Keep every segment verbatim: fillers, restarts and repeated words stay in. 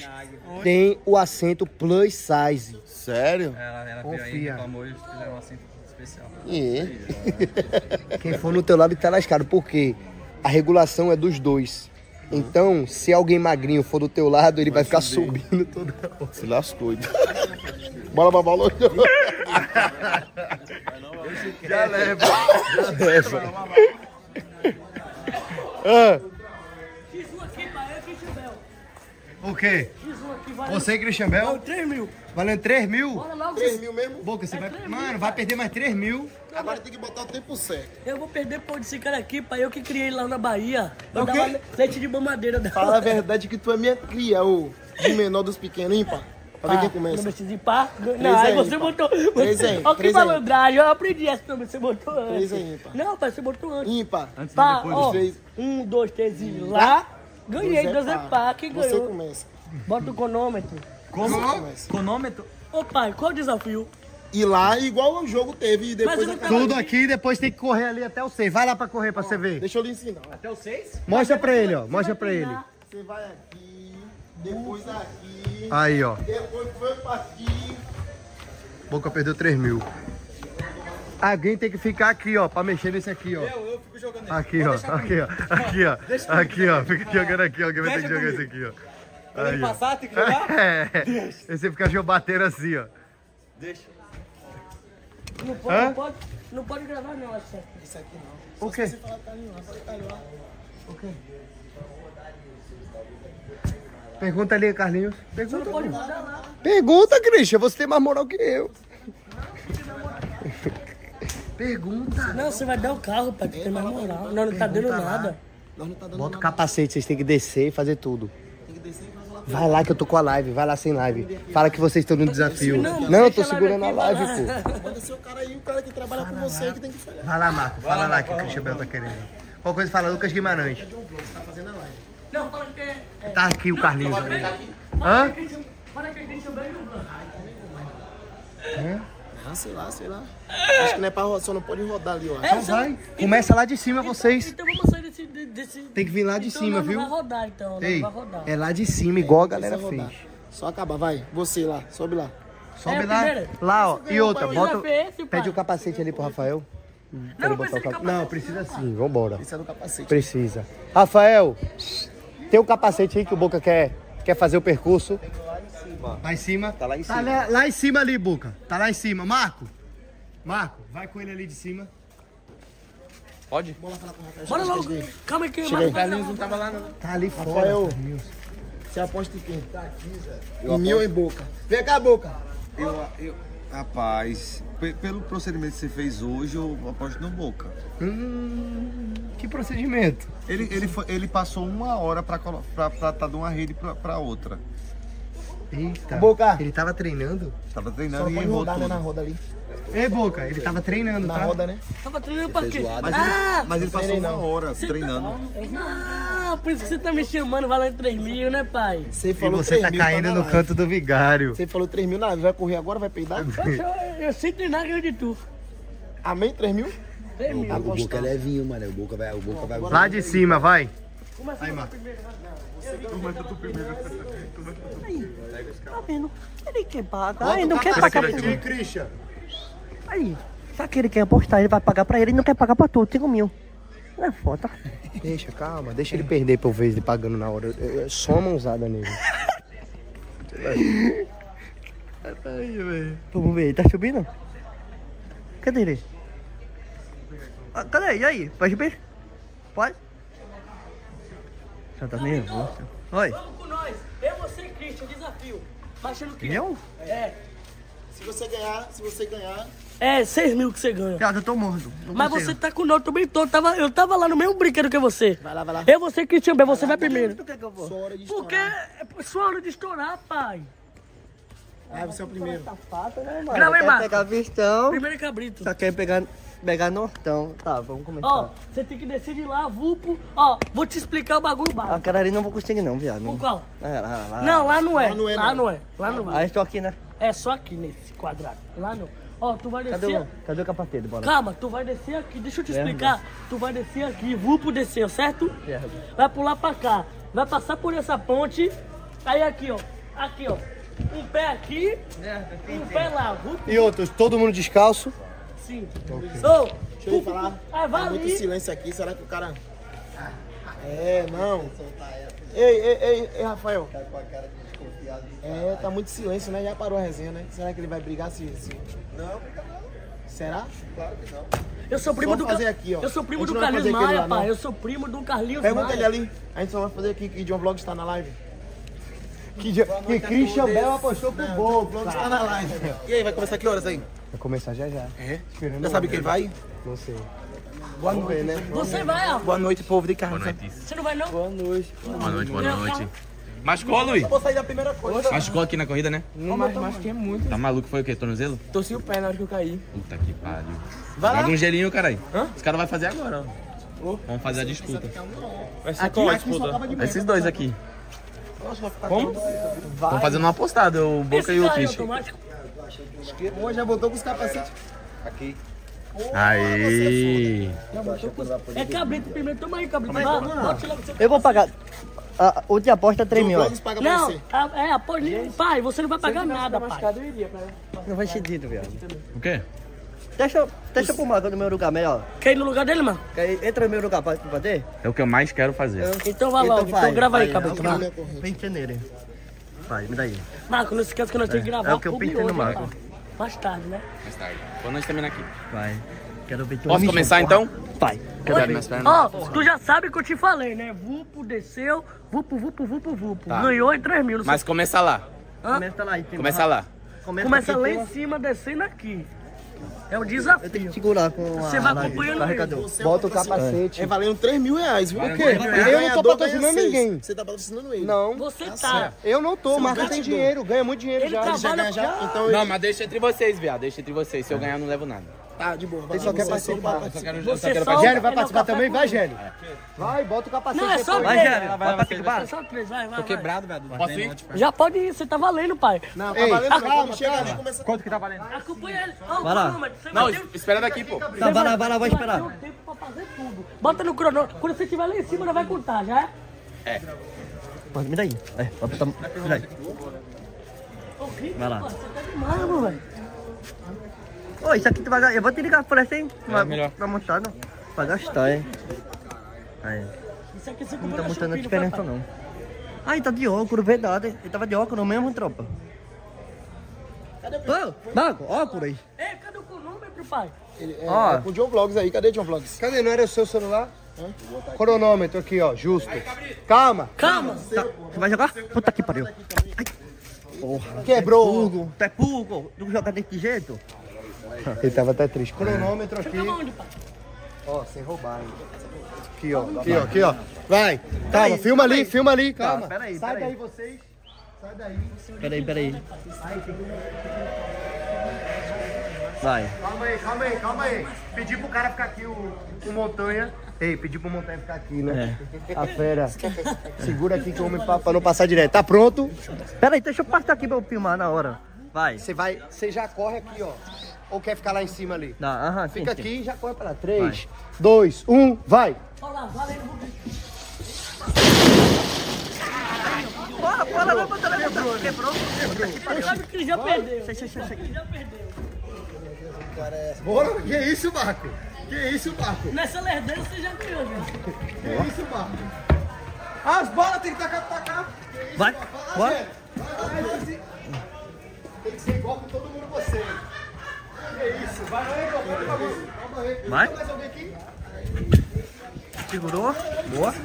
tem o assento plus size. Sério? Ela, ela Confia. veio aí, reclamou e fizeram um assento especial. É. Quem for no teu lado que tá lascado, porque a regulação é dos dois. Então, se alguém magrinho for do teu lado, ele vai, vai ficar subir. subindo toda hora. Se lascou. Bora pra bola. Já leva. Já leva. Ah. O quê? Você, Christian Bell? Não, três mil. Valendo três mil? três mil mesmo? Boca, você É vai... três Mano, mil, vai perder mais três mil. Agora tem que botar o tempo certo. Eu vou perder por esse cara aqui, pai. Eu que criei lá na Bahia. Eu O quê? dava leite de mamadeira dela. Fala a verdade que tu é minha cria, o de menor dos pequenos, ímpar. Pra ver quem Não começa. precisa ir pá. Não, Três aí aí, você pá. botou. Três aí, Olha que três aí. malandragem. Eu aprendi essa também. Você botou antes. Três aí, pá. Não, pai, você botou antes. Ímpar. Pá, depois ó. três. Um, dois, três e lá. Ganhei, dois é pá. Quem Você ganhou? começa. Bota o cronômetro. Você começa. Cronômetro? Ô, pai, qual o desafio? E lá, igual o jogo teve, e depois... Mas eu não acabou. Tudo aqui e depois tem que correr ali até o seis. Vai lá pra correr pra você ver. Deixa eu lhe ensinar. Até o seis? Mostra pra ele, ó. Mostra pra ele. Você vai aqui, depois aqui, Aí, ó. depois foi pra aqui. Boca perdeu três mil. Alguém tem que ficar aqui, ó, pra mexer nesse aqui, ó. Eu, eu fico jogando Aqui, ó. Aqui, ó. Aqui, ó. Aqui, ó. Fica jogando aqui, ó. Alguém vai ter que jogar esse aqui, ó. Quando ele Aí, ó. passar, tem que jogar? É. Aí você fica batendo assim, ó. Deixa. Não pode, Hã? não pode, não pode gravar, não, acho. Isso aqui não. O quê? Você fala que tá ali lá, você tá ali lá. O quê? Pergunta ali, Carlinhos. Você Pergunta. não pode mandar lá. Pergunta, Christian. Você tem mais moral que eu. Pergunta. Não, você vai dar o carro, pai, que tem mais moral. Não, não tá dando Pergunta lá. nada. Nós não tá dando Bota o nada. capacete, vocês têm que descer e fazer tudo. Tem que descer e vai falar. Vai lá que eu tô com a live, vai lá sem live. Fala que vocês estão no desafio. Não, Não, eu tô deixa a live segurando a aqui, live, vai lá. pô. Manda ser o cara aí, o cara que trabalha com você que tem que falhar. Vai lá, Marco. Fala lá que o Christian Bell tá querendo. Qual coisa fala Lucas Guimarães. Tá fazendo a live. Não, fala que é... é- Tá aqui o Carlinhos. Fala Hã? que é- Fala que a gente também não vai. Ah, sei lá, sei lá. Acho que não é pra rodar, só não pode rodar ali, ó. É, Então você- vai. Começa lá de cima, Então- vocês. Então vamos sair desse... de- desse... Tem que vir lá de Então cima, nós viu? Não vai rodar, então. Não Ei, vai rodar. é lá de cima, igual a galera Precisa rodar. fez. Só acabar, vai. Você lá, sobe lá. Sobe É, lá. primeira. Lá, ó. E outra, pai, bota. já fez esse, pai. Pede o capacete ali pro Rafael. Pra Não, ele não botar precisa o de cap- capacete, Não, precisa sim. Vambora. Isso é do capacete. Precisa. Rafael, tem o capacete aí que o Boca quer, quer fazer o percurso. Lá em cima. Tá lá em Tá cima. lá, lá em cima ali, Boca. Tá lá em cima. Marco. Marco, vai com ele ali de cima. Pode? Bora falar com o Rafael. Bora Chega, logo. chega aí. Calma aí que Chega aí. vai- Carlinhos não tava lá, não. Tá ali fora. Rafael. Carlinhos. Você aposta em quem? Tá aqui, Zé. Em mil ou em boca? Vem cá, boca. Eu, eu, rapaz, pe- pelo procedimento que você fez hoje, eu aposto no Boca. Hum, que procedimento? Ele, ele, foi- ele passou uma hora pra estar tá de uma rede pra, pra outra. Eita. Boca. Ele tava treinando? Tava Só treinando não e pode errou rodar, né, tudo. na roda ali. Ei, Boca, ele tava treinando, Na tá? roda, né? Tava treinando pra quê? Mas ele, Ah! mas ele passou treinei, uma não. hora treinando. Ah, por isso que você tá me chamando, valendo três mil, né, pai? Você E falou você três tá mil, caindo na no live. canto do vigário. Você falou três mil na live. Vai correr agora, vai peidar? Poxa, eu, eu sei treinar ganho de tu. Amém? três mil? três mil. O Boca é levinho, mano. O Boca vai, o Boca vai. Lá de cima, vai. Começa Aí, aí, Marco. Tá vendo? Ele quer pagar, ele não quer pagar pra mim. Christian. Aí, só que ele quer apostar, ele vai pagar pra ele, ele não quer pagar pra tu, cinco mil. Não é foda. Deixa, calma. Deixa ele perder por vez de pagando na hora. É só uma mãozada nele. Aí, velho. Vamos ver, tá subindo? Cadê ele? Ah, cadê? E aí? Pode subir? Pode? Você tá nervoso. Oi. Vamos com nós. Eu, você e Christian, desafio. Baixando que Eu? É. Se você ganhar, se você ganhar... É, seis mil que você ganha. Cara, eu tô morto. Não Mas consigo. você tá com nós, eu também tô. Eu tava, eu tava lá no mesmo brinquedo que você. Vai lá, vai lá. Eu, você e Christian B, você vai primeiro. Por que que eu vou? Sua hora de Porque estourar. é sua hora de estourar, pai. Ah, você é o primeiro. Grava aí, Quer Marco. pegar vistão, Primeiro cabrito. só quer pegar, pegar nortão. Tá, vamos começar. Ó, você tem que descer de lá, vulpo. Ó, vou te explicar o bagulho básico. Aquela ali não vou conseguir não, viado. O Não. qual? É, lá, lá, lá. Não, lá não é. Lá não é, Lá não. não é. Lá não vai. Aí estou aqui, né? É só aqui nesse quadrado. Lá não. Ó, tu vai Cadê descer. o, cadê o capacete, bora? Calma, tu vai descer aqui. Deixa eu te Merda. explicar. Tu vai descer aqui, vulpo desceu, certo? Merda. Vai pular pra cá. Vai passar por essa ponte. Aí aqui, ó. Aqui, ó. Um pé aqui, um pé lá. E outros, todo mundo descalço. Sim. Okay. Oh, deixa eu falar. Ah, vai tá ali. muito silêncio aqui, será que o cara... É, não. Ei, ei, ei, ei, Rafael. É, tá muito silêncio, né? Já parou a resenha, né? Será que ele vai brigar se... se... Não, será? Claro que não. Eu sou primo só do fazer Ca... aqui, ó. Eu sou primo A gente do não vai Carlinhos fazer aquele Maia, lá, pai. não. Eu sou primo do Carlinhos Pergunta Maia. ele ali. A gente só vai fazer aqui que John Vlogs tá na live. Que, que Christian Bell apostou pro gol. Vlogs tá na live. E aí, vai começar que horas aí? Vai começar já já. É? Esperando Já sabe quem vai? Não sei. Boa noite, né? Você vai, ó. Boa noite, povo de carne. Boa noite. Você não vai, não? Boa noite. Boa noite, boa noite. Machucou, Luiz? Eu vou sair da primeira coisa. Machucou aqui na corrida, né? Não, mas machuquei muito. Tá maluco? Foi o quê? Tornozelo? Torci o pé na hora que eu caí. Puta que pariu. Vai lá. Joga um gelinho, caralho. Hã? Os caras vão fazer agora, ó. Vamos fazer a disputa. Vai ser qual a disputa? Esses dois aqui. Como? Estão fazendo uma apostada, o Boca e o carro é Christian. automático. Pô, já botou com os capacetes. Aqui. Aí. É cabrito primeiro. Toma aí, cabrito. Vai, bote logo seu... Eu vou pagar. A última aposta é três mil. ó. Vlogs paga pra Não, você. a- é, após... Pai, você não vai pagar nada, pai. Machucado eu iria, pai. Não faz sentido, viado. O quê? Deixa, deixa pro Marco no meu lugar, melhor. Quer ir no lugar dele, mano? Quer ir- Entra no meu lugar pra pra bater? É o que eu mais quero fazer. Então vai logo. Então, grava aí, cabrito. Vai. Vai. Pente nele. Vai, me dá aí. Marco, não esquece que nós temos que gravar é o que eu publi pensei no hoje, Marco. pai. Mais tarde, né? Mais tarde. Quando nós terminar aqui. Vai. Quero ver tu. Posso começar então? Vai. Quero Oi, ver. minhas pernas. Ó, tu já sabe que eu te falei, né? Vupo, desceu, vupo, vupo, vupo, vupo. Tá. Ganhou em três mil. Não Mas sei- começa lá. Hã? Começa lá em cima. Começa lá. Começa, Começa aqui lá em em cima. cima, descendo aqui. É um Eu tenho desafio. que segurar com a. Você vai a- acompanhando o carregador. Bota o capacete. É valendo três mil reais, viu? Por quê? Eu não tô patrocinando ninguém. Você tá patrocinando ele. Não, Você tá. eu não tô. O Marco tem dinheiro, ganha muito dinheiro Ele já. trabalha- Já ganha já. Então ele Não, mas deixa entre vocês, viado. Deixa entre vocês. Se eu ganhar, eu não levo nada. tá de boa. Vai Ele lá, só quer você participar. vai Eu só quero, eu Você só quero só- participar. Gélio vai Ele é o participar café também? Vai, comigo. Gélio. Vai, bota o capacete Não, é só depois. Vai, três. Gélio. Vai pra É participar? só três, vai, vai. Tô vai. quebrado, velho. Posso ir? Já pode ir, você tá valendo, pai. Não, Ei, tá valendo. calma, Quando chega calma. ali, começa... Quanto que tá valendo? Acompanha ele. Ó, o Vai lá. cronômetro. Você Não, vai ter- espera daqui, pô. Tá, vai lá, vai lá, vou você esperar. Vai ter um tempo pra fazer tudo. Bota no cronômetro. Quando você estiver lá em cima, nós vai contar, já é? Mas me dá aí. É, vai botar. Me dá aí. Horrível, Vai lá. pô, Você tá demais, velho. Ô, isso aqui tu vai gastar. Eu vou te ligar a flecha, hein? Vai, melhor. Vai montar, não. Vai gastar, hein? Aí. Isso aqui você Não comprou tá na mostrando a Shopee, diferença, foi, pai? não. Ai, tá de óculos, verdade. Ele tava de óculos mesmo, tropa. Ô, Marco, óculos. Ei, cadê o cronômetro, pai? Ele, é, Ó. é com o John Vlogs aí. Cadê John Vlogs? Cadê? Não era o seu celular? Cronômetro aqui, ó, justo. Calma. Calma. Tá, você vai jogar? Puta que pariu. Ai. Porra. Quebrou. Pulgo. Tu é pulgo? Tu joga desse jeito? Ele tava até triste. Cronômetro aqui. Tava onde, pai? Ó, sem roubar, hein. Aqui, ó. Aqui, ó. Aqui, ó. Vai. Calma, filma ali, filma ali. Calma. peraí, Sai peraí. daí vocês. Sai daí. Peraí, peraí. Vai. Calma aí, calma aí, calma aí. Pedi pro cara ficar aqui, o, o Montanha. Ei, pedi pro Montanha ficar aqui, né? A fera. Segura aqui que o homem pra, pra não passar direto. Tá pronto? Peraí, deixa eu passar aqui pra eu filmar na hora. Vai. Você vai, você já corre aqui, ó. Ou quer ficar lá em cima ali? Não, aham, sim, Fica sim. aqui e já corre pra lá. três, dois, um, vai! Olha lá, valendo. Bora, bora, vai botar, vai botar. Quebrou, quebrou. Você sabe que ele já perdeu. Sai, sai, sai, sai. Ele já perdeu. Bora! Que isso, Marco? Que isso, Marco? Nessa lerdeira você já ganhou, já. Que isso, Marco? As bolas tem que tacar pra tacar. Vai, bora. Tem que ser igual com todo mundo você. Que isso? Vai aí, calma aí. Calma aí. Vai. Tem mais alguém aqui? Segurou. Boa.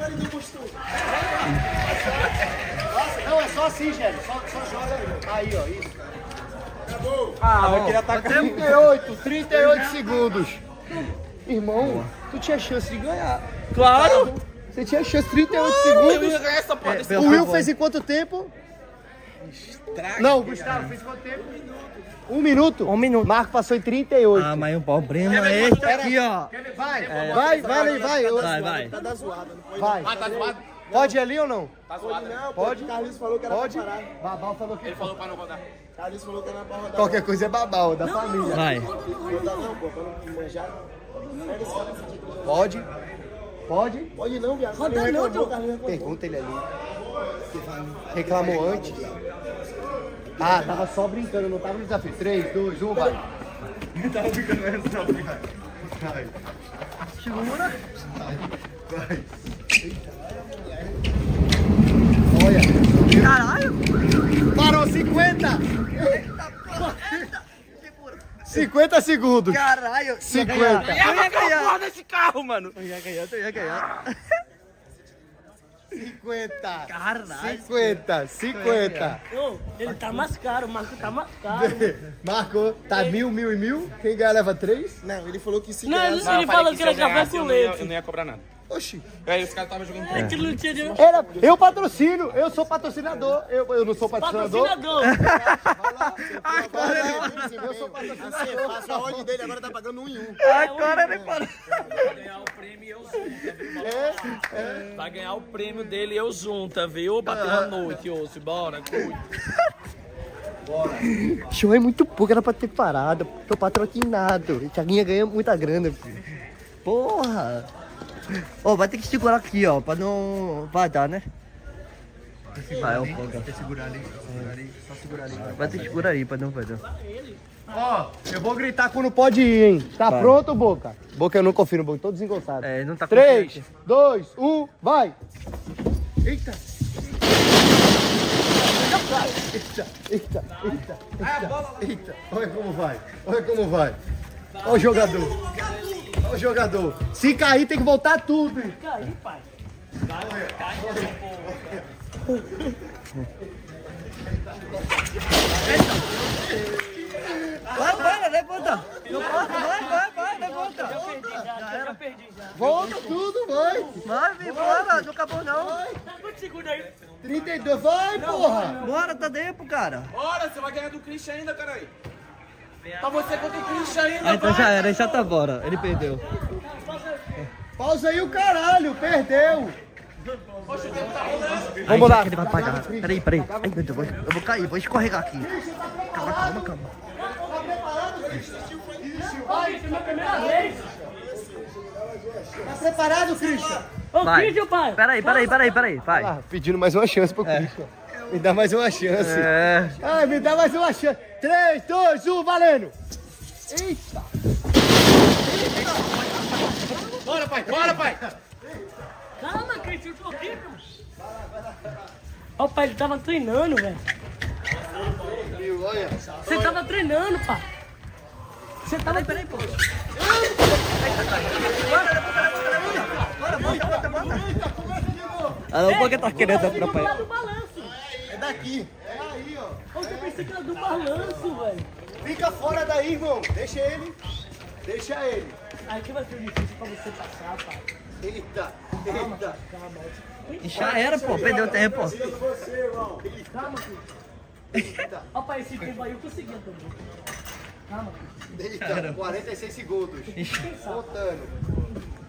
Não, é só assim, Gélio. Só, só joga aí. Aí, ó, isso. Ah, eu queria estar trinta e oito, trinta e oito segundos. Irmão, tu tinha chance de ganhar. Claro! Você tinha chance, trinta e oito Eu segundos. ia ganhar essa porra desse O Will fez em quanto tempo? Não, o Gustavo fez em quanto tempo? Um minuto? Um minuto. Marco passou em trinta e oito. Ah, mas o problema é esse aqui, ó. Vai, vai, vai, ali, vai. eu- Vai, vai. Tá da zoada, não pode. Vai. Ah, tá zoado? Pode ir ali ou não? Tá zoado. Não, Pode? pode. Carlinhos falou que era Pode? pra parar. Babal falou que Ele falou pra não rodar. Carlinhos falou que era pra rodar. qualquer coisa é babal, da família. Vai. Rodar não, pô, pra não manjar. Pega esse cara nesse tipo. Pode? Pode? Pode não, viado. Roda Carlinhos não, reclamou, tio. Carlinhos reclamou. Pergunta ele ali. Reclamou antes. Ah, tava só brincando, não tava no desafio. três, dois, um, vai. Tava brincando, mas não, vai. Vai. Segura. Vai. Olha. Caralho. Parou, cinquenta. cinquenta segundos. Caralho. cinquenta. Eu ia ganhar. Porra desse carro, mano. Eu ia ganhar, eu ia ganhar. cinquenta. Caralho. cinquenta, cinquenta. Ô, ele tá mais caro, o Marco tá mais caro. Marcou, tá mil, mil e mil. Quem ganhar leva três. Não, ele falou que se Não, ele, ganhasse... ele falou que era café com eu não, ia, eu leite. não ia cobrar nada. Oxi. Aí os caras estavam jogando. É que não tinha dinheiro. Era, eu patrocino, eu sou patrocinador. Eu, eu não sou patrocinador. Patrocinador. Eu sou patrocinador. Você passa a ordem dele, agora tá pagando um em um. Agora ele parou. Vai ganhar o prêmio e eu junta, viu? Vai ganhar o prêmio dele e eu junta, viu? Pra ter uma noite, osso. Bora, cuide. Show é muito pouco, era pra ter parado. Tô patrocinado. Thiaguinha ganha muita grana, filho. Porra. Ó, vai ter que segurar aqui, ó, pra não vazar, né? Vai, ó, Tem que segurar ali, segurar ali, só segurar ali. vai ter que segurar aí pra não vazar. Ó, eu vou gritar quando pode ir, hein? Tá Vai. pronto, Boca? Boca eu não confio no Boca, tô desengonçado. É, não tá três, confiante. dois, um, vai! Eita! Eita, eita, eita, eita, eita. Olha como vai, olha como vai. Olha o jogador. Olha o jogador. Se cair, tem que voltar tudo, hein? Caí, pai. Vai, vai, levanta. Não pode, vai, vai, vai, levanta. Já perdi, já, já perdi, já. Volta tudo, vai! Vai, vem, bora, não acabou não. Quantos segundos aí? trinta e dois, vai, porra! Bora, tá tempo, cara. Bora, você vai ganhar do Christian ainda, caralho. Pra você contra o Christian ainda, Ah, então vai. já era, já tá fora. Ele perdeu. Pausa aí o caralho, perdeu! Vamos lá. Ele vai pagar. Peraí, peraí. Ai, meu Deus, eu vou- eu vou cair, vou escorregar aqui. Calma, calma, calma. Vai, isso é minha primeira vez. Tá preparado, Christian? Ô, Vai. Christian, pai. Peraí, peraí, peraí, peraí. Vai. Ah, pedindo mais uma chance pro Christian. Me dá mais uma chance. É. Ai, me dá mais uma chance. três, dois, um, valendo! Eita! Bora, pai, bora, pai. Calma, Christian, eu tô aqui, meu. Ó, pai, ele tava treinando, velho. Você tava treinando, pai. Você tava... Peraí, pô. Ah, não, porque tá querendo atrapalhar. do balanço. É daqui. É aí, ó. Ô, eu pensei que era do balanço, velho. Fica fora daí, irmão. Deixa ele. Deixa ele. Aí que vai ser difícil pra você passar, pai. Eita, eita. Já era, pô. Perdeu tempo. Calma, Christian. Ó, pai, esse tempo aí eu conseguia também. Calma, Christian. Eita, quarenta e seis segundos. Voltando.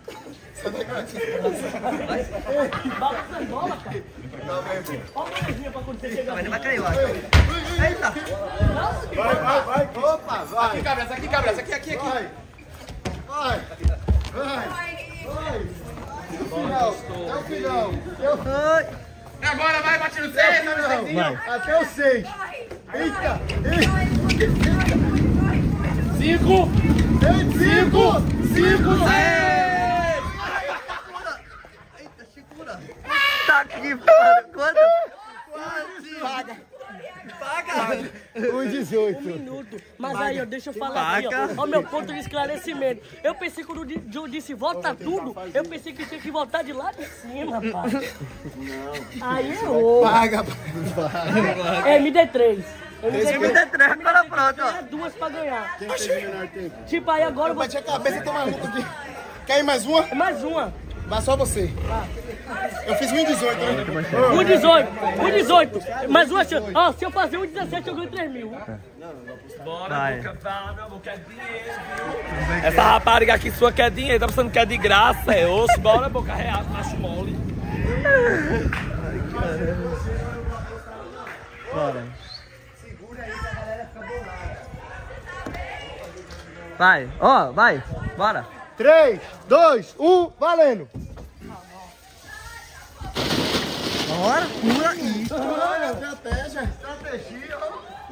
Balança a bola, cara. Ó, a mãozinha pra quando você chegar. Ele vai cair, eu acho. Eita. Vai, vai, vai. Opa, vai. Aqui, cabra, essa aqui, cabra, essa aqui, aqui, aqui. Vai. Vai. Vai. Vai. Até o final. Até o final. Até o Ai. Agora vai, bate no seis, tá no seis. Até o seis. Eita. Eita. Cinco. Cinco. Cinco. Eita, segura. Tá aqui, mano. Quanto? Paga. Paga. um e dezoito. Minuto. Mas aí, ó, deixa eu falar aqui, ó. Ó, meu ponto de esclarecimento. Eu pensei que quando o Joe disse volta tudo, eu pensei que tinha que voltar de lá de cima, pai. Não. Aí errou. Paga. Paga. É, me dê três. Eu me dei Me dê três, agora pronto, ó. Tinha duas pra ganhar. Quem teve menor tempo? Tipo, aí agora eu vou... Bati a cabeça e tô maluco aqui. Quer ir mais uma? Mais uma. Mas só você. Eu fiz um e dezoito, né? um e dezoito. um e dezoito. Mais uma chance. Ó, se eu fazer um e dezessete, eu ganho três mil. Bora, Vai. Boca, fala, meu amor, quer dinheiro, viu? Essa rapariga aqui sua quer dinheiro, tá pensando que é de graça, é osso. Bora, Boca, real, macho mole. Bora. Vai, ó, vai. Bora. três, dois, um, valendo. Bora, pula isso. Olha, estratégia. Estratégia.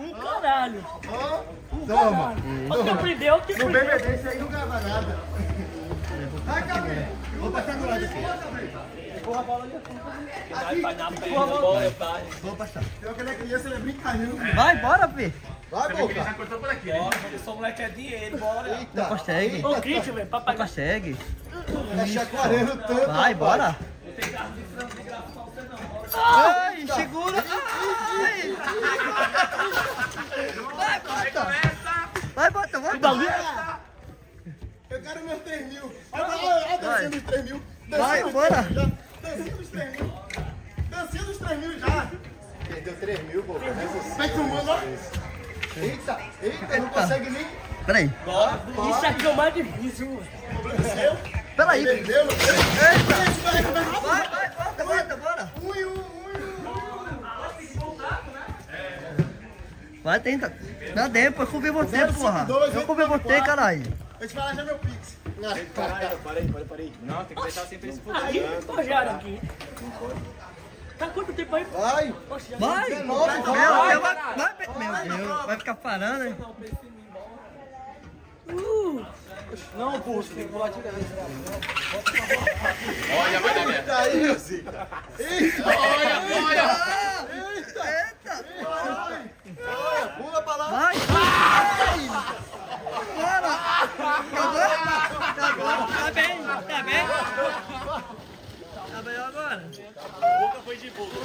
caralho. Toma. Você aprendeu que No B B D isso aí não grava nada. Vai, Gabriel. Vou passar do lado aqui. Vai, vai na perna, bora, pai. Vou passar. Eu quero criança, ele é brincadeira. Vai, bora, Fê. Vai, Boca. Bora, porque sou moleque é dinheiro, bora. Não consegue. Ô, Kit, velho, Não papai. consegue. Tá chacoalhando tanto. Vai, bora. Ai, segura. Ai. Vai, bota. Vai, bota, bota. Eu quero meus três mil. Olha, olha, olha, dancinha dos três mil. Vai, bora. Dancinha dos três mil. Dancinha dos três mil já. Perdeu três mil, pô. Vai tomando, ó. Eita, eita, não consegue nem. Peraí. Isso aqui é o mais difícil. Peraí. Perdeu, não perdeu. Eita. Vai, vai, bota, bota, bora. Um e um, um e um. Vai, tenta. Dá tempo, eu comi você, porra. Eu comi você, caralho. Eu te falar já meu pix. Parei, parei, parei. Não, tem que deixar sempre esse futuro. Aí, forjaram aqui. Tá quanto tempo aí? Vai. Poxa, já Vai. Vai. Meu Deus, vai, vai, meu Deus, vai ficar parando, hein? Uh, Não, pô, você tem que pular de cabeça. Olha, vai dar merda. Aí, Zica. Eita, olha, olha. Eita. Eita. Olha, pula pra lá. Vai. Vai. Bora. Agora. Agora. Tá bem, tá bem. Tá bem agora. Boca foi de boca.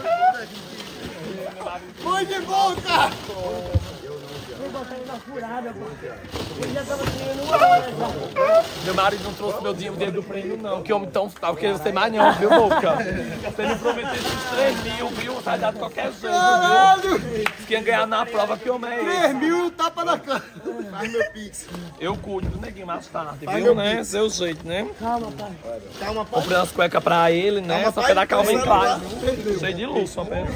Foi de volta. vou botar ele na furada, pô. Ele já tava ganhando uma hora já. Meu marido não trouxe meu dinheiro do prêmio, não. Que homem tão tal que você mais não, viu, Boca? Você não prometeu esses três mil, viu? Tá dado de qualquer jeito, Caralho. viu? Quem ganhar na prova, que homem é esse? três mil e tapa na cara. Faz meu pix. Eu cuido do neguinho mais tarde, Vai, viu, meu né? pix. Seu jeito, né? Calma, pai. Calma, pai. Comprei umas cuecas pra ele, né? Calma, Só pai, pegar calma em pensando paz, lá. viu? Cheio de luxo, uma peça.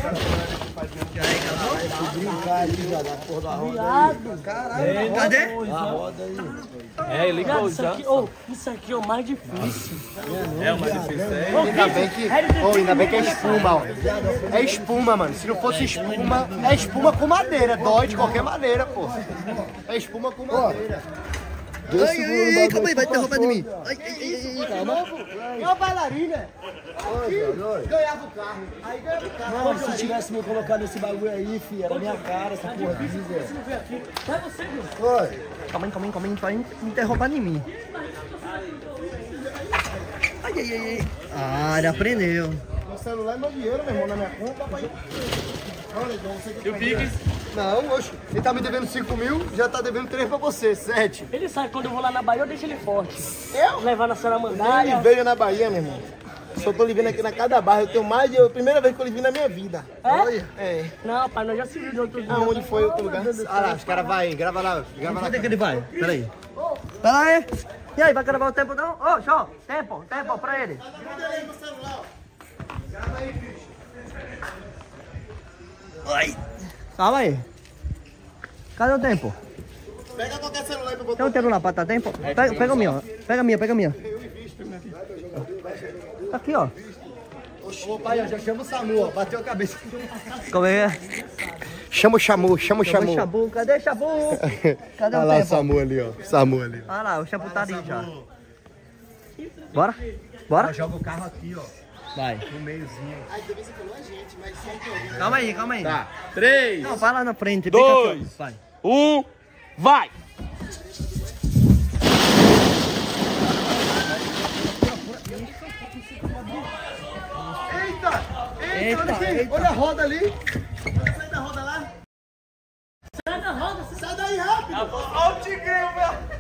Brincar ali já da porra da roda. Viado. Caralho, Cadê? a roda aí. É, ele Viado, isso coisa. aqui, oh, isso aqui é o mais difícil. É o mais difícil, é. Ô, Ainda Kit, bem que, Harry oh, ainda bem que é espuma, ó. É espuma, mano. Se não fosse espuma, é espuma com madeira. Dói de qualquer maneira, pô. É espuma com madeira. Ai, ai, ai, calma aí, vai derrubar de mim. Ai, ai, ai, ai, calma. É uma bailarina. Ganhava o carro. Aí ganhava o carro. Mano, se tivesse me colocado nesse bagulho aí, fi, era minha cara, essa porra aqui, Zé. deixa eu ver aqui. Vai você, viu? Calma aí, calma aí, calma aí, vai me derrubar em mim. Ai, ai, ai, ai. Ah, ele aprendeu. Meu celular é meu dinheiro, meu irmão, na minha conta. Pai. Olha, então você que E o Pix? Não, oxe. Ele tá me devendo cinco mil, já tá devendo três pra você, sete. Ele sabe, quando eu vou lá na Bahia, eu deixo ele forte. Eu? Levar na Ele Saramandaia. veio na Bahia, meu irmão. Só tô lhe vendo aqui na cada barra. Eu tenho mais de. A primeira vez que eu lhe vi na minha vida. É? É. Não, pai, nós já se viu de outro dia. Aonde foi outro lugar? Ah lá, os caras vai, grava lá, grava lá. Onde é que ele vai? Peraí. Pera aí. E aí, vai gravar o tempo não? Ô, show, tempo, tempo pra ele. Ai. Calma aí. Cadê o tempo? Pega qualquer celular aí pra Tem botar. um tempo lá pra dar tempo? Pega, pega o meu, ó. Pega a minha, pega a minha. Tá aqui, ó. Ô pai, eu já chamo o Samu, ó. Bateu a cabeça. Como é que é? Chama o Chamu, chama o Chama o Chabu. Cadê Chabu? Cadê Olha o lá o tempo? Samu ali, ó. Samu ali. Olha lá, o Chabu tá ali já. Bora? Bora? Joga o carro aqui, ó. Vai. No meiozinho. Calma aí, calma aí. Tá. Três, Não, vai lá na frente. fica Dois. aqui, ó. Vai. um, vai! Eita! Eita, Eita, olha aqui. eita. Olha a roda ali. Sai da roda lá. Sai da roda, você Sai daí rápido. Olha o Tigrinho, meu!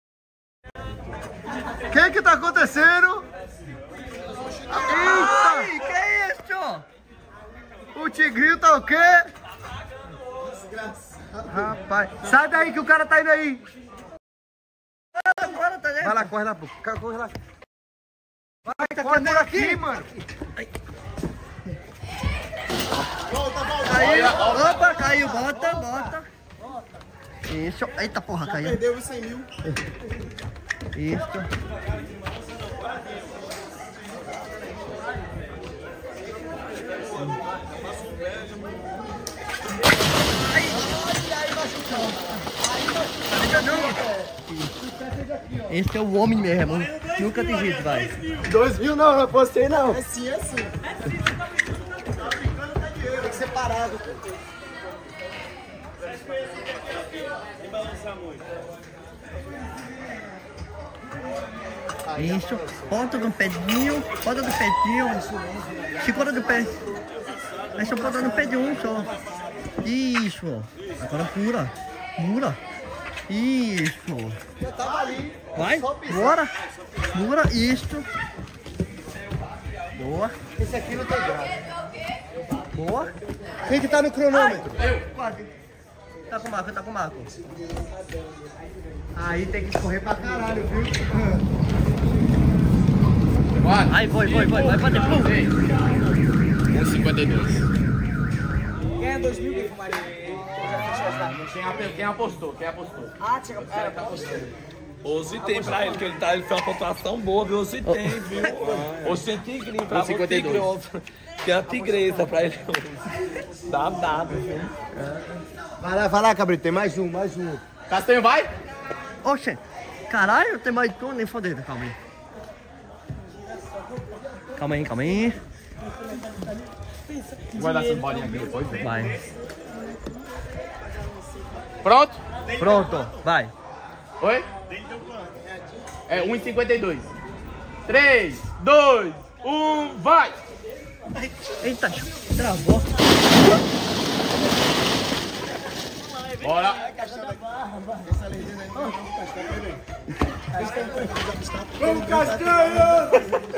O que que tá acontecendo? Ai, Eita! que é isso? O tigrinho tá o quê? Rapaz, sai daí que o cara tá indo aí. Bora, tá dentro. Vai lá, corre lá, pô. Corre lá. Vai, corre por aqui, mano. Caiu. Opa, caiu. Bota, bota. Isso. Eita porra, caiu. Perdeu os cem mil. Isso. Esse é o homem mesmo. Nunca tem jeito, vai. Dois mil não, não postei não. É sim, é sim. Tem que ser parado. Isso. Ponta do pedinho. Ponta do pedinho. Segura do pé. É só ponta no pé de um só. Isso. Agora pura. Pura. Isso. Eu tava ali. Vai. Bora. Pura. Isso. Boa. Esse aqui não tem graça. Boa. Quem que tá no cronômetro? Eu. Quase. Tá com o Marco, tá com o Marco. Aí tem que correr pra caralho, viu? Aí, foi, foi, foi. Vai fazer plum. um e cinquenta e dois. Quem é dois mil? Quem fumaria? Quem, quem apostou? Quem apostou? Ah, tinha que apostar. Hoje tem pra ele, que ele, tá, ele fez uma pontuação boa, viu? Hoje tem, viu? Hoje tem tigrinho pra você, tigre, tem uma tigresa pra ele. Dá nada, viu? Vai lá, vai lá, cabrito. Tem mais um, mais um. Castanho vai? Oxe. Caralho, tem mais um, nem fodendo. Calma aí. Calma aí, calma aí. Vai dar essas bolinhas aqui depois. Vai. Pronto? Pronto, vai. Oi? É um e cinquenta e dois. três, dois, um, vai! Eita, travou. Bora! Vamos, Castanho!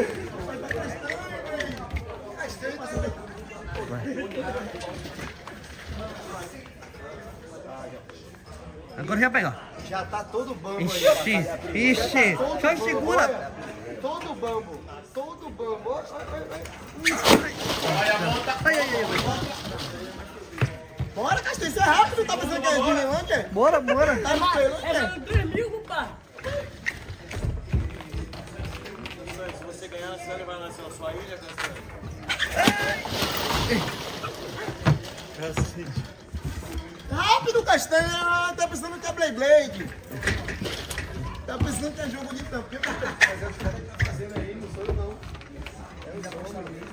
Agora já pega. Já tá todo bambo aí. Ixi, ixi. Só segura. Todo bambo. Todo bambo. Olha, Olha a volta! Ai, ai, ai. bora, Castanho, isso é rápido. Tá pensando que é de ontem? Bora, bora. Tá no pelo, É, mano, dois mil, compadre. Se você ganhar, você vai nascer na sua ilha, Rápido, Castanho. Tá pensando que é Blade Blade. Tá pensando que é jogo de tampinha. Mas é os caras que tá fazendo aí, não sou eu não. É o jogo ali.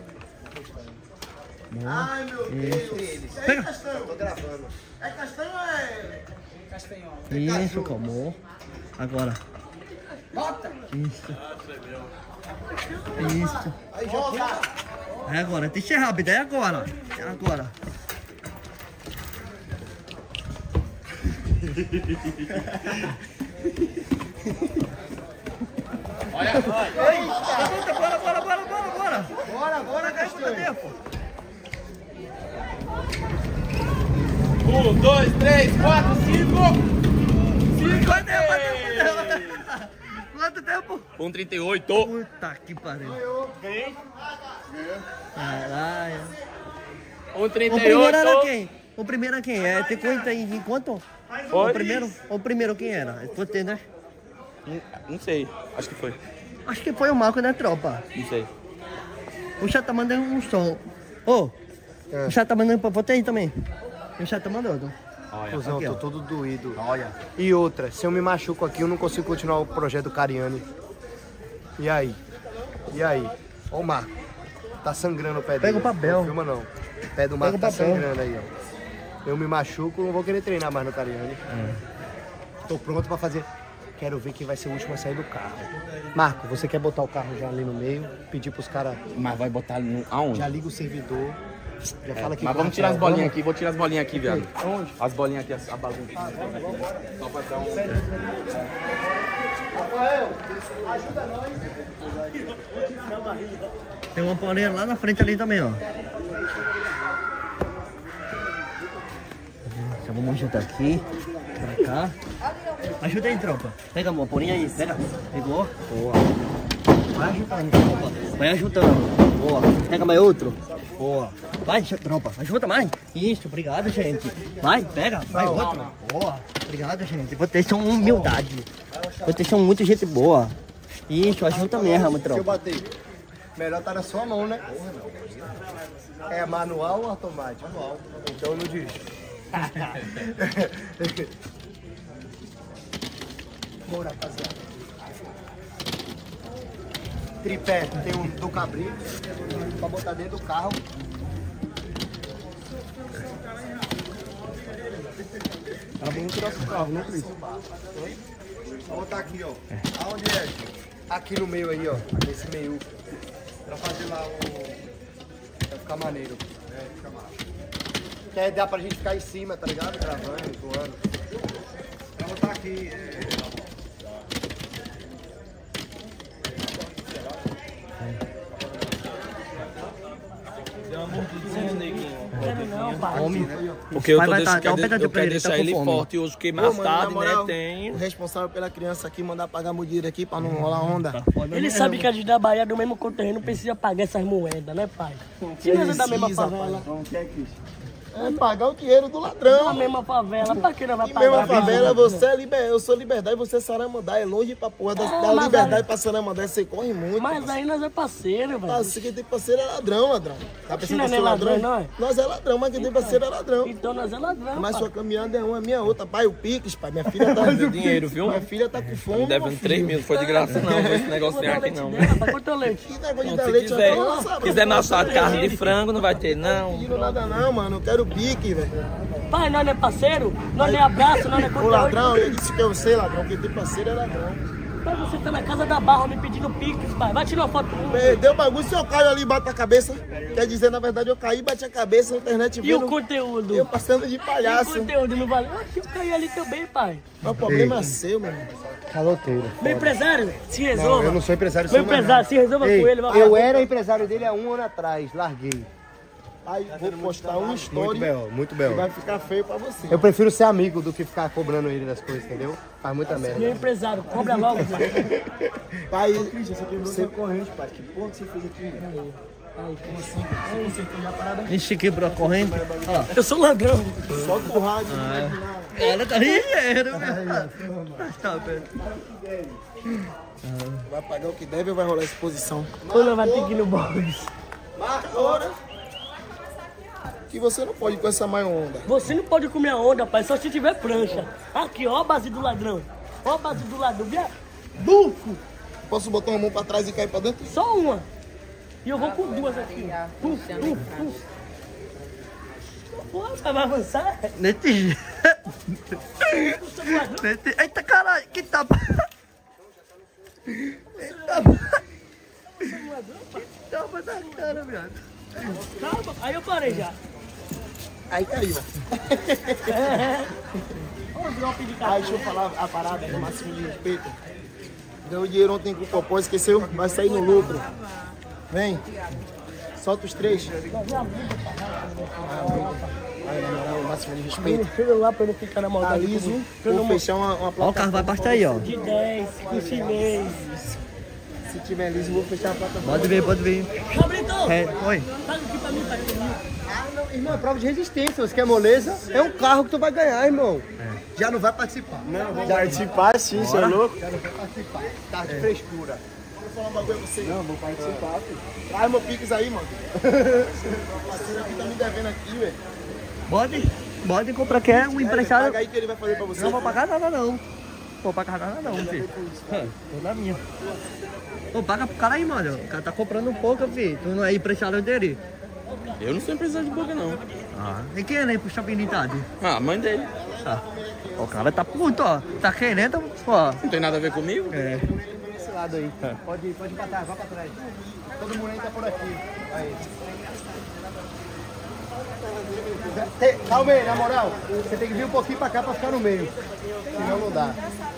Ai, meu Deus. Isso aí, Castanho. Tô gravando. É Castanho ou é... Castanho. Isso, calmou. Agora. Bota. Isso. Isso. Aí, joga. É agora, tem que ser rápido, é agora. É agora. Olha! Levanta, bora, bora, bora, bora, bora. Bora, bora, Castanho. Tempo. Um, dois, três, quatro, cinco! Cinco! Quanto tempo? um e trinta e oito. Puta que pariu. Ganhei? Caralho. um e O trinta e primeiro era oito. quem? O primeiro era quem? É, tem quanto aí? Em quanto? Foi? O primeiro? O primeiro quem era? Você, né? Não sei, acho que foi. Acho que foi o Marco da tropa. Não sei. O chat tá mandando um som. Ô, o chat tá mandando pra você aí também. O chat tá mandando. Cusão, Aqui, tô ó. todo doído. Olha. E outra, se eu me machuco aqui, eu não consigo continuar o projeto do Cariani. E aí? E aí? Ó o Marco. Tá sangrando o pé dele. Pega o papel. Não filma não. O pé do Marco Pega tá o papel. sangrando aí, ó. Eu me machuco, não vou querer treinar mais no Cariani. Tô pronto pra fazer. Quero ver quem vai ser o último a sair do carro. Marco, você quer botar o carro já ali no meio? Pedir pros caras. Mas vai botar no... aonde? Já liga o servidor. Já fala que Mas vamos tirar as bolinhas aqui, vou tirar as bolinhas aqui, viado. Onde? As bolinhas aqui, a bagunça. Só pra dar um... Rafael, ajuda nós. Tem uma poleira lá na frente ali também, ó. Já vamos ajudar aqui, pra cá. Ajuda aí, tropa. Pega a moporinha aí, pega. Pegou? Boa. Vai ajudando, tropa. Vai ajudando. Boa. Pega mais outro. Boa. Vai, tropa. Ajuda mais. Isso, obrigado, gente. Vai, pega. Vai outro. Boa. Obrigado, gente. Vocês são humildade. Vocês são muito gente boa. Isso, ajuda mesmo, Se eu tropa. bater, melhor tá na sua mão, né? É manual ou automático? Manual. Então eu não dirijo. Bora, rapaziada. tripé tem um do cabrito pra botar dentro do carro. Tá bonito o nosso carro, né, Cris? Vou botar aqui, ó. Aonde é? Aqui no meio aí, ó. Nesse meio. Pra fazer lá o... Vai ficar maneiro. É, fica massa. Que aí dá pra gente ficar em cima, tá ligado? Gravando, voando. Vou botar aqui, é... Homem, porque eu, tô deixando, eu quero, eu quero deixar ele forte hoje, porque mais Pô, mano, tarde, moral, né, tem... O responsável pela criança aqui, mandar pagar o dinheiro aqui pra não rolar onda. Ele sabe que a gente da Bahia, do mesmo conterrâneo, não precisa pagar essas moedas, né, pai? Se nós é da mesma favela. É pagar o dinheiro do ladrão. Da mesma favela, pra que não vai E pagar? mesma favela, você é liber... eu sou Liberdade, você é Saramandá. É longe pra porra. Da, É, da mas Liberdade aí- pra Saramandá, você corre muito. Mas aí nós é parceiro, velho. Parceiro, quem tem parceiro é ladrão, ladrão. Tá pensando não é que nem eu sou ladrão? ladrão, não é? Nós é ladrão, mas quem tem parceiro é ladrão. Então nós é ladrão, Mas pai. sua caminhada é uma, a minha outra. Pai, o Pix, pai. Minha filha tá... Deu dinheiro, viu? Minha filha tá com fome. Me devendo três mil, não foi de graça não, esse negócio tem aqui não. Quanto é o leite? Que negócio de Não, dar se leite, quiser, eu não sabe. quiser machar de carne de frango, não vai ter não. Não nada não, mano. Eu quero pique, velho. Pai, nós não é parceiro, nós não é abraço, nós não é O conteúdo. ladrão, eu disse que eu sei, ladrão. Quem tem parceiro é ladrão. Pai, você tá na casa da Barra me pedindo pix, pai. Vai tirar uma foto comigo. Perdeu o bagulho, se eu caio ali e bato a cabeça. Quer dizer, na verdade, eu caí, bati a cabeça na internet E vendo... o conteúdo? Eu passando de E o palhaço. conteúdo não vale? Oxe, eu caí ali também, pai. O problema é seu, meu irmão. Caloteiro. Meu empresário, se resolva. Não, eu não sou empresário Meu seu, mas empresário, não. se resolva Ei, com ele. Vai eu lá. era empresário dele há um ano atrás, larguei. Aí vou postar um Muito story belo, muito que belo. vai ficar feio pra você. Eu prefiro ser amigo do que ficar cobrando ele das coisas, entendeu? Faz muita merda. Meu empresário, cobra logo. Né? Pai, você quebrou seu corrente, pai. Que porra que você fez aqui, velho? Como assim? Você fez a parada? Ixi, quebrou a corrente. Ó. Eu sou ladrão. Solta o rádio. Ela tá ligeiro, meu. Tá vendo? Vai pagar o que deve ou vai rolar exposição? Quando vai ter que ir no box. Marca hora. Que você não pode ir com essa maior onda. Você não pode comer a onda, pai, só se tiver prancha. Aqui, ó a base do ladrão. Ó a base do ladrão. Via- Bufo! Posso botar uma mão pra trás e cair pra dentro? Só uma. E eu vou com duas aqui. Puf, puf, puf. Pô, vai avançar? Nesse jeito. Nesse... Eita, caralho, que tapa. Eita, que tapa na cara, viado. Calma, aí eu parei já. Aí caiu. É. Ó o drop de Aí deixa eu falar a parada do máximo de respeito. Deu dinheiro ontem com o Popó, esqueceu? Vai sair no lucro. Vem. Solta os três. Aí, na moral, o máximo de respeito. Chega lá pra ele ficar na maldade. Tá liso. comigo. Eu Vou não fechar uma, uma Ó, o carro vai pastar aí, ó. de dez, com chinês. Se tiver liso, vou fechar a plataforma. Pode vir, pode vir. Cabrito! É, oi. Paga aqui pra mim, pai. Ah, não, irmão, é prova de resistência. Você quer moleza? É um carro que tu vai ganhar, irmão. Já não vai participar. Não, vou participar sim, você é louco? Já não vai participar. Tá de frescura. Vou falar um bagulho a você. Não, vou participar, filho. Traz meu Pix aí, mano. Meu parceiro aqui tá me devendo aqui, velho. Pode, pode comprar, que é um empresário. Paga aí que ele vai fazer pra você. Não vou pagar nada, não. Não vou pagar nada, não, filho. Tô na minha. Ô, paga pro cara aí, mano. O cara tá comprando um pouco, filho. Tu não é empresário dele. Eu não sou empresário de boca, não. Ah, e quem é né, pro shopping unidade? Ah, a mãe dele. Tá. O cara tá puto, ó. Tá querendo, pô. Não tem nada a ver comigo? É. Desse lado aí. Pode ir, pode ir pra trás, vai pra trás. Todo mundo aí tá por aqui. Aí. Tem- Calma aí, na moral. Você tem que vir um pouquinho pra cá pra ficar no meio. Senão não dá.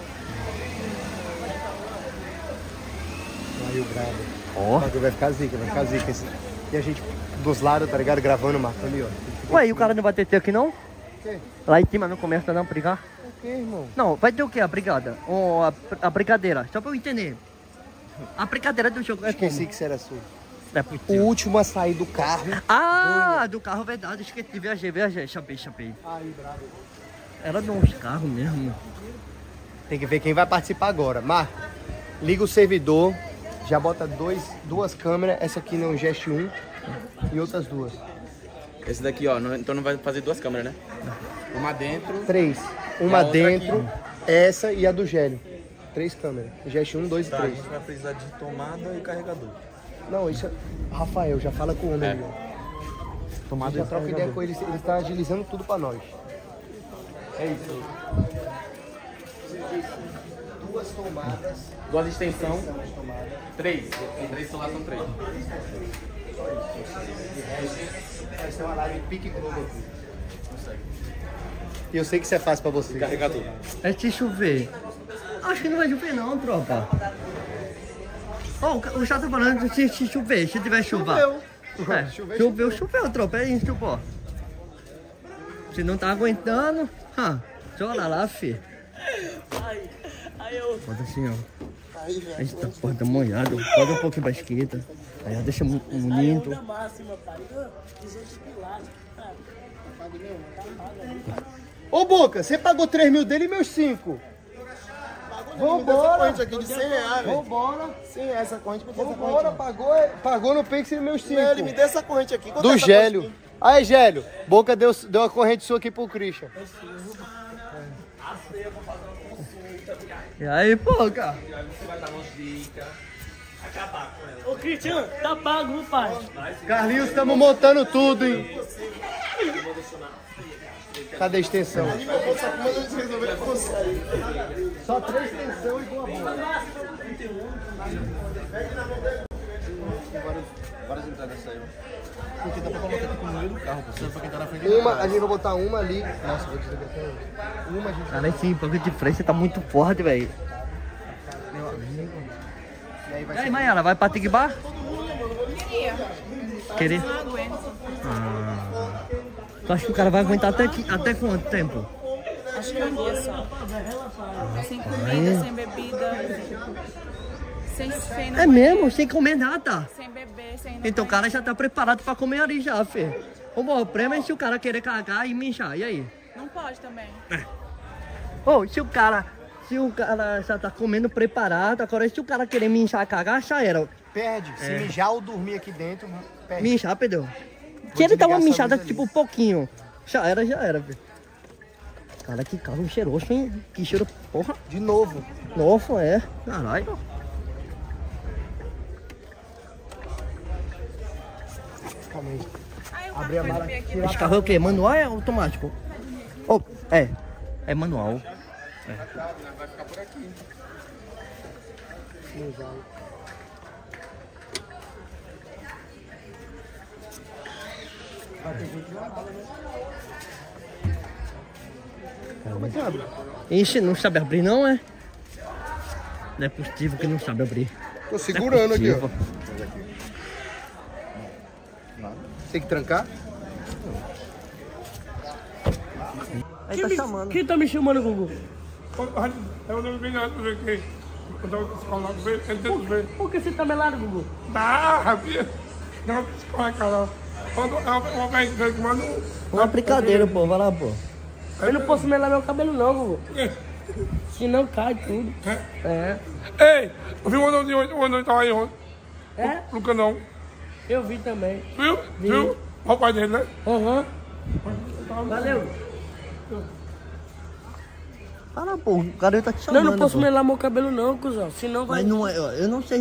Aí o grave. Ó. Vai ficar zica, vai ficar zica. Esse- E a gente dos lados, tá ligado? Gravando, marcando ali, ó. Ué, e o cara não vai ter aqui, não? quê? Lá em cima não começa não a brigar? O que, irmão? Não, vai ter o quê? A brigada? Ou a, a brigadeira? Só pra eu entender. A brigadeira do jogo é Esqueci como? que você era sul. É O possível. último a sair do carro. Ah, do carro, verdade. Esqueci, viajei, viajei. Chapei, chapei. Aí, bravo. Era nos carros mesmo. Tem que ver quem vai participar agora. Marco, liga o servidor, já bota dois, duas câmeras, essa aqui no Gest um e outras duas. Esse daqui, ó, não- então não vai fazer duas câmeras, né? Uma dentro. Três. Uma outra dentro, essa e a do Gélio. Três câmeras. Geste um, dois e Tá, a três. gente vai precisar de tomada e carregador. Não, isso é... Rafael, já fala com o homem. É. ali, ó. Tomada Já e troca ideia carregador. com ele, ele tá agilizando tudo pra nós. É isso. Duas tomadas. Duas extensão. Três. Tem três celular, são três. Vai ser uma live pique Globo aqui. E eu sei que isso é fácil pra você. Carregador. É se chover. Acho que não vai chover não, tropa. Ó, o, o chato tá falando se, se chover, se tiver chuva. Choveu. É, Choveu, choveu, choveu, tropa. É isso, pô. Se não tá aguentando, ah, chora lá, fi. Ai, ai, eu... Bota assim, ó. A gente tá, porra, tá molhado. Bota um pouquinho pra esquerda. Aí ó, deixa muito Ai, eu bonito. da máxima, pai. duzentos pilares. Ah, Ô Boca, você pagou três mil dele e meus cinco. Vambora. corrente aqui de cem reais, velho. Vambora. cem reais essa corrente, me dê essa Vambora, corrente. pagou, pagou no Pix e meus cinco. Não, ele me dê essa corrente aqui. Quanto é Do essa Gélio. corrente Aí, Gélio, Boca deu, deu a corrente sua aqui pro Christian. E aí, pô, cara? Ô, Cristiano, tá pago, viu, pai? Carlinhos, estamos montando tudo, hein? Cadê a extensão? Só três extensões e uma bola. Várias entradas saiu. Porque dá pra colocar aqui no meio do carro, pô. Pra quem tá na frente. Uma, a gente vai botar uma ali. Nossa, vou desligar até. Uma a gente Cara, esse pouco de frente tá muito forte, velho. E aí vai E aí, ser... Mayara, vai pra Tigbar? Queria. Querer? Não aguento. Ah. Tu acha que o cara vai aguentar até, que, até quanto tempo? Acho que é um dia só. Sem comida, sem bebida. Sem sem É mesmo? Sem comer nada? Sem beber, sem Então o cara já tá preparado pra comer ali já, fê. O bom, o prêmio é se o cara querer cagar e minchar. E aí? Não pode também. Ô, se o cara... Se o cara já tá comendo preparado, agora se o cara querer minchar, cagar, já era. Perde. Se É. mijar ou dormir aqui dentro, perde. Minchar, perdeu. Se ele dá uma desligar essa minchada, luz ali. tipo, pouquinho, já era, já era, velho. Cara, que carro cheiroso, hein? Que cheiro, porra. De novo. Novo, é. Caralho. Calma aí. Ai, o Abrir a Marco mala. vai ver aqui. Esse carro é o quê? Manual ou é automático? Oh, é. É manual. Vai ficar por aqui. Não vai. Como é que abre? Ixi, não sabe abrir não, é? Não é possível que não sabe abrir. Tô segurando aqui, ó. Possível. Tem que trancar? Aí Quem tá me- chamando. Quem tá me chamando, Gugu? Eu não vi nada aqui. Quando eu escola, eu tento ver. Por que você tá melado, Gugu? Dá, rapaz. Não, escola, cara. Quando eu vejo que manda um. Uma brincadeira, pô. Vai lá, pô. Eu não posso melar meu cabelo, não, Gugu. Senão cai tudo. É. Ei, eu vi uma noite ontem, uma noite tava aí ontem. É? No canal. Eu vi também. Viu? Viu? Olha o pai dele, né? Aham. Valeu. Fala, pô. O cara tá te Não, chamando, eu não posso pô. melar meu cabelo, não, cuzão. Senão vai. Mas não é... Eu não sei